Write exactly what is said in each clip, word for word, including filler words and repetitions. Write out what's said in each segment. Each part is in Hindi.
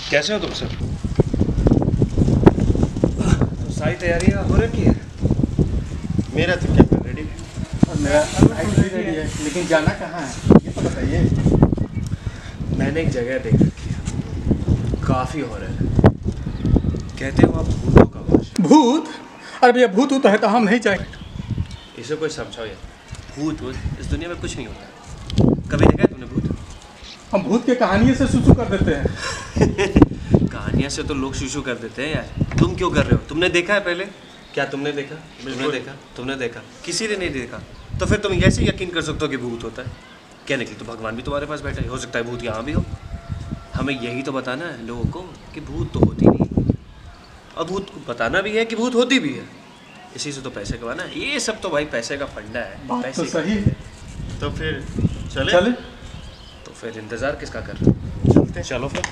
कैसे हो तुम सब? तो सारी तैयारियां हो रखी है? मेरा तो क्या रेडी है। मेरा रेडी है, लेकिन जाना कहाँ है ये तो बताइए। मैंने एक जगह देख रखी है, काफी हॉरर है। कहते हो आप भूतों का वास है। भूत? अरे भैया भूत तो है तो हम नहीं चाहेंगे। इसे कोई समझाओ यार, भूत भूत इस दुनिया में कुछ नहीं होता। कभी देखा है तुमने भूत? हम भूत के कहानियों से सुसु कर देते हैं। कहानियां से तो लोग शुशु कर देते हैं यार। तुम क्यों कर रहे हो? तुमने देखा है पहले? क्या तुमने देखा? तुमने देखा? तुमने देखा? किसी ने नहीं देखा। तो फिर तुम कैसे यकीन कर सकते हो कि भूत होता है? कहने के लिए तो भगवान भी तुम्हारे पास बैठा है, हो सकता है भूत यहाँ भी हो। हमें यही तो बताना है लोगों को कि भूत तो होती नहीं, और भूत को बताना भी है कि भूत होती भी है। इसी से तो पैसे कमाना है। ये सब तो भाई पैसे का फंडा है। बात पैसे तो सही है। तो फिर चले चले तो फिर इंतजार किसका कर रहे हो? चलते चलो फिर।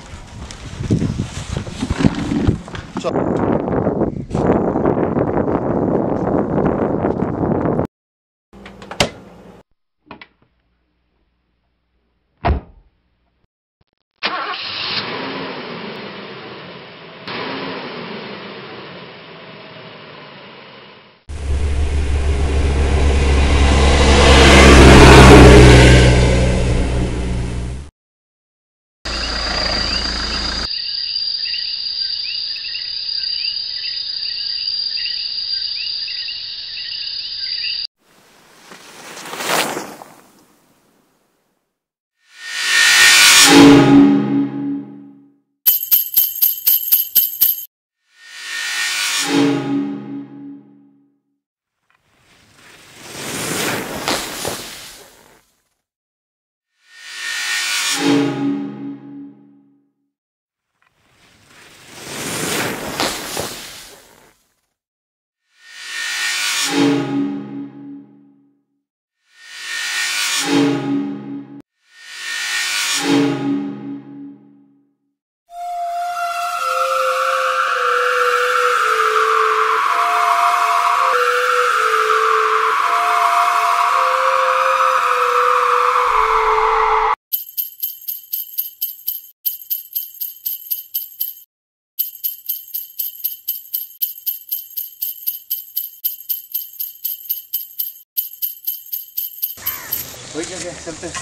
वही जगह चलते हैं।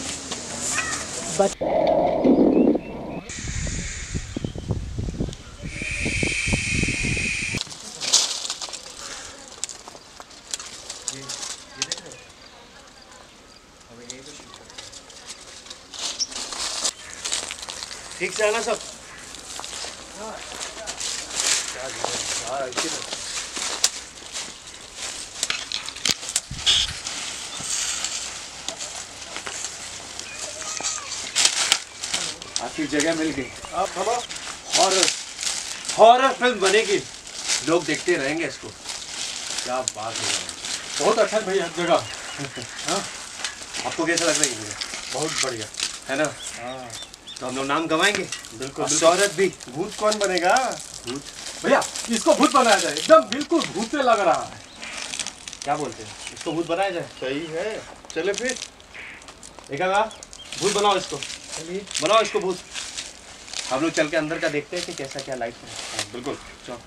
ठीक से आना सब। आखिर जगह मिल गई। अब हम हॉरर हॉरर फिल्म बनेगी, लोग देखते रहेंगे इसको। क्या बात है, बहुत अच्छा भैया जगह। हाँ, आपको कैसा लग रहा है ये? बहुत बढ़िया है ना? हाँ। तो हम लोग नाम कमाएंगे। बिल्कुल। शौहरत भी। भूत कौन बनेगा? भूत भैया इसको भूत बनाया जाए, एकदम बिल्कुल भूत से लग रहा है। क्या बोलते हैं? इसको भूत बनाया जाए। सही है, चले फिर। देखा भूत बनाओ इसको। चलिए बनाओ इसको भूत। हम लोग चल के अंदर का देखते हैं कि कैसा क्या लाइट है। हाँ, बिल्कुल चलो।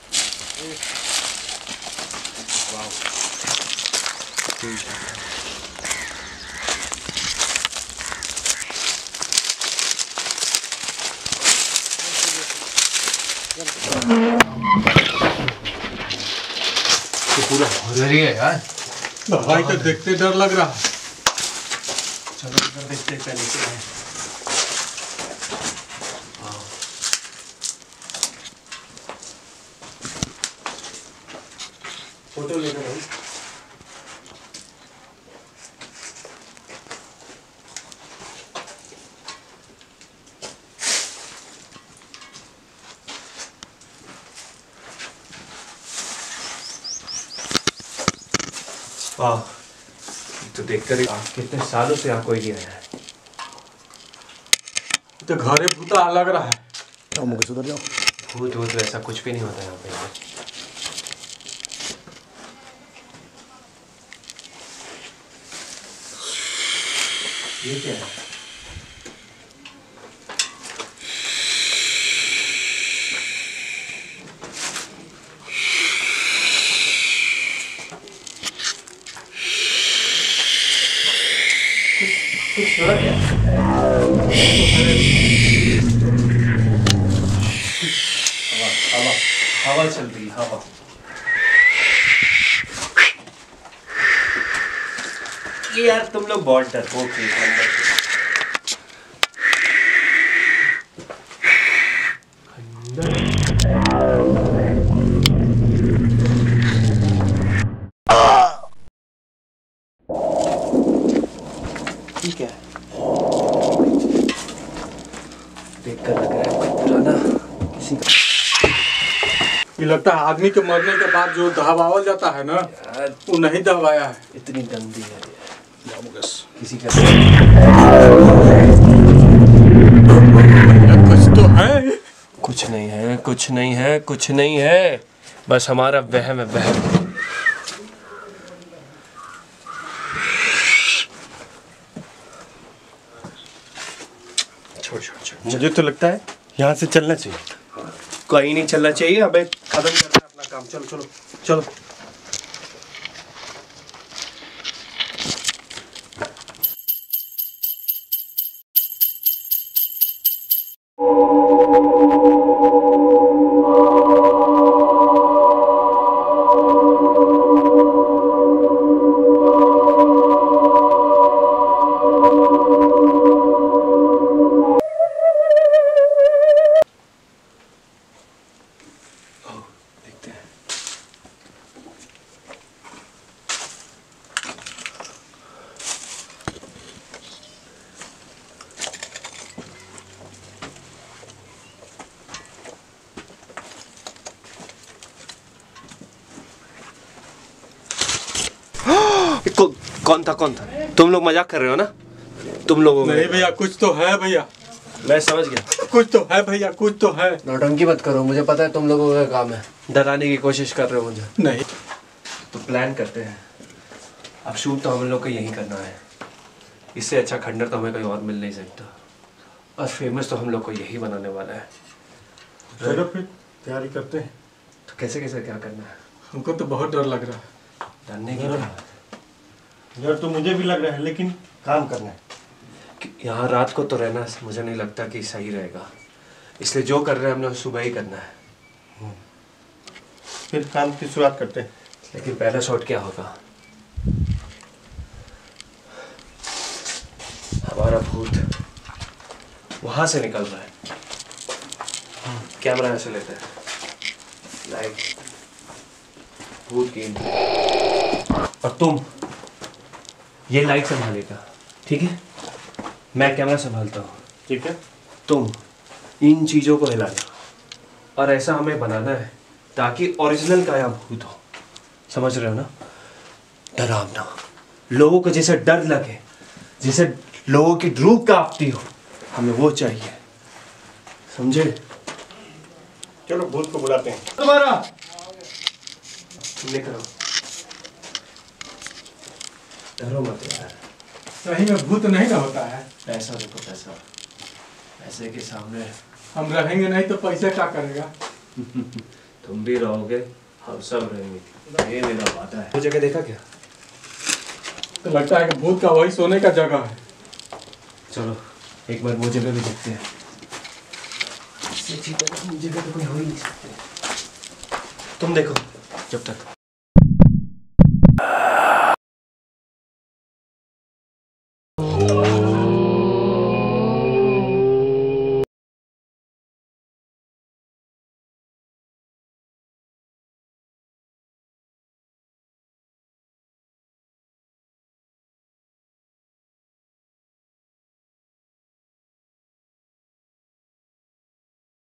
तो पूरा हॉरर ही है यार। भाई तो देखते डर लग रहा है। चलो इधर देखते हैं पहले क्या है। फोटो लेना भाई। वाह, तो देखकर ही कितने सालों से यहाँ कोई नहीं आया है। तो घरे भूता लग रहा है। तो मुकेश उधर जाओ। भूत भूत ऐसा कुछ भी नहीं होता यहाँ पे। ये क्या है? कुछ हो रहा है? हवा हवा हवा चल रही है, हवा। ये यार तुम लोग बहुत डरपोक थे अंदर से। ठीक है, देख कर लग रहा है कोई पुराना किसी का। ये लगता है आदमी के मरने के बाद जो दबावल जाता है ना, वो नहीं दबाया है। इतनी गंदी है ये मुकेश, किसी का कुछ तो है। कुछ नहीं है, कुछ नहीं है, कुछ नहीं है, बस हमारा वहम है, वहम। छोड़ छोड़ छोड़, मुझे तो लगता है यहाँ से चलना चाहिए। कहीं नहीं चलना चाहिए, अबे खत्म करना है अपना काम। चलो चलो चलो। देखते हैं। कौ, कौन था कौन था? तुम लोग मजाक कर रहे हो ना? तुम लोगों में नहीं भैया, कुछ तो है भैया, मैं समझ गया। कुछ तो है भैया, कुछ तो है। नौटंकी मत करो, मुझे पता है तुम लोगों का काम है। डराने की कोशिश कर रहे हो मुझे। नहीं तो प्लान करते हैं। अब शूट तो हम लोग को यही करना है। इससे अच्छा खंडर तो हमें कोई और मिल नहीं सकता, और फेमस तो हम लोग को यही बनाने वाला है। चलो फिर तैयारी करते हैं। तो कैसे कैसे क्या करना है? हमको तो बहुत डर लग रहा है। डरने की क्या? डर तो मुझे भी लग रहा है, लेकिन काम करना है। कि यहाँ रात को तो रहना मुझे नहीं लगता कि सही रहेगा, इसलिए जो कर रहे हैं हमने सुबह ही करना है। फिर काम की शुरुआत करते हैं। लेकिन पहला शॉट क्या होगा? हमारा भूत वहां से निकल रहा है। कैमरा ऐसे लेते हैं, लाइट, भूत की, और तुम ये लाइट संभालेगा, ठीक है? मैं कैमरा संभालता हूँ, ठीक है। तुम इन चीजों को हिलाना, और ऐसा हमें बनाना है ताकि ओरिजिनल का यहाँ भूत हो। समझ रहे हो ना? डरावना, लोगों को जैसे डर लगे, जैसे लोगों की रूह कांपती हो, हमें वो चाहिए। समझे? चलो भूत को बुलाते हैं। दोबारा लेकर आओ। डरो मत यार। सही में भूत नहीं ना होता है। पैसा देखो, पैसा, पैसे के सामने हम रहेंगे नहीं तो पैसे क्या करेगा? तुम भी रहोगे, हम सब रहेंगे, ये मेरा वादा है। वो जगह देखा क्या? तो लगता है कि भूत का वही सोने का जगह है। चलो एक बार वो जगह भी देखते हैं। इससे अच्छी जगह तो कोई हो ही नहीं सकती। तुम देखो जब तक।